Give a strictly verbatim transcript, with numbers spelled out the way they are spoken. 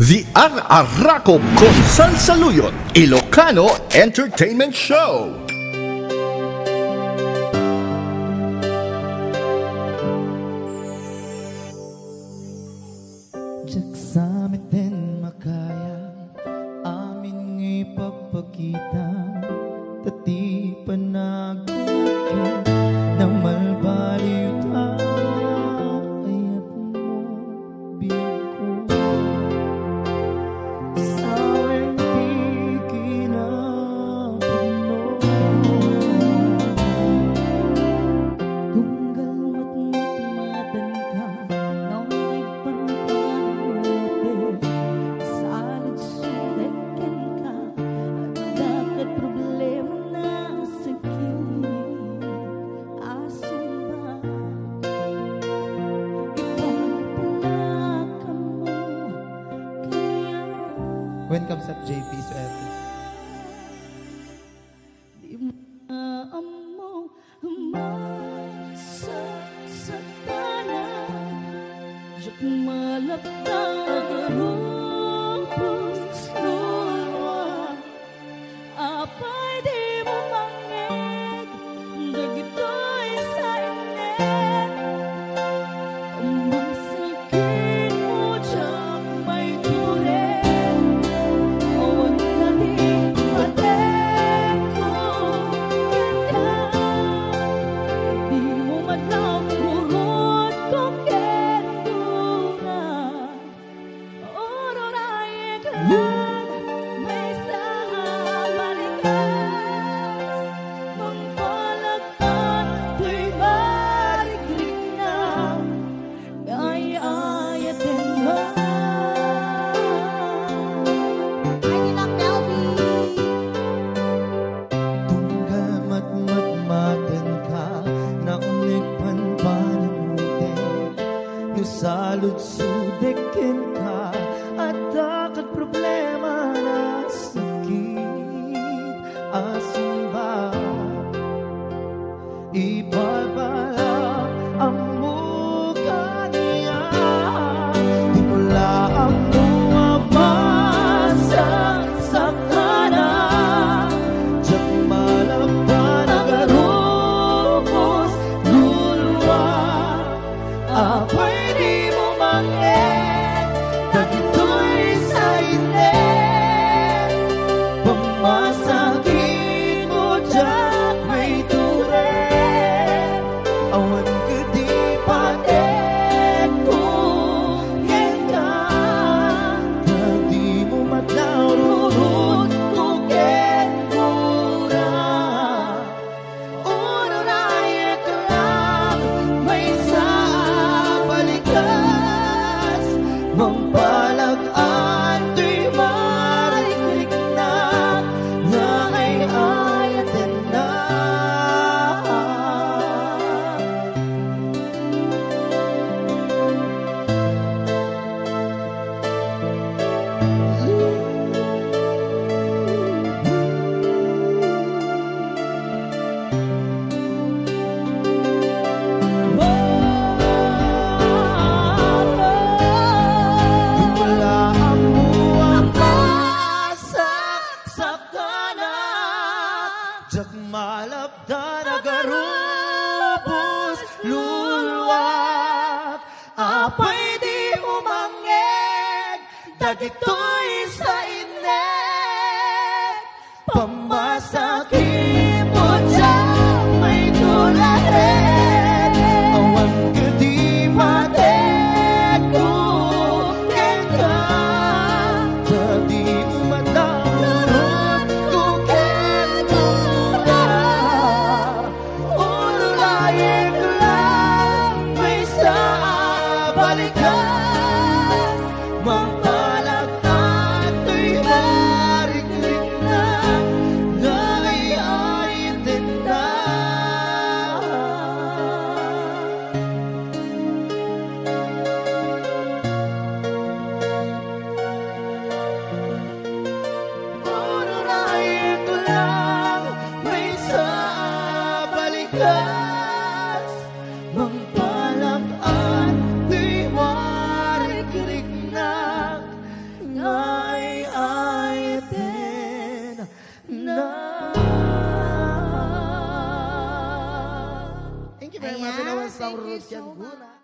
The Ar-Arako Kung Salsaluyot Ilocano Entertainment Show. Diyak sa amin makaya amin ipagpakita tati panagkukin ng malbaliw ayat mo bigo sa hindi kinapuno tunggal mat-mat-matan ka nang nagpangkalutin salad sulekan ka at dapat problema na sakit asong ba ipagpalakan mo kaya when comes up J P Suerte di mo na amo masasakana diyak malaptag rupos lulwa apay di mo mangeg dagitoy sa inet umasakit mo diyang may turen awan ka di patek ko ganda di mo madlaw urot ko kendura ororaye ka may sabalikas mangpalagtan tuy mariklik na ay-ayatin mo ay nila Melby tunggal mat-mat-matan ka na unig panpanamutin no salud sudekin ka at dakat problema na sakit asin ba ibabalak ang mukha niya di mula ang umabasang sa kanan diyak malapdan agarupos luluwa apay di mo mangeg dagitoy sa inet pamasakit mo diyak may turen awan ka di patek kung ganda di mo matlaw rurut kung kendura unoraye ka lang may sabalikas mampalagaan tuy mariklik na na ay ayatin na wala ang muwang masasaktan na diyak malapdan agarupos luluwag apay di mo mangeg dagitoy sa inet pamasakit mo diyang may tulahin awan ka di patek kung ganda di mo madawurot kung kendura ululaye ka lang may sabalikas mampalagtan tuy mariklik na very much. Ayan, And I was some thank you Ruth so Guna.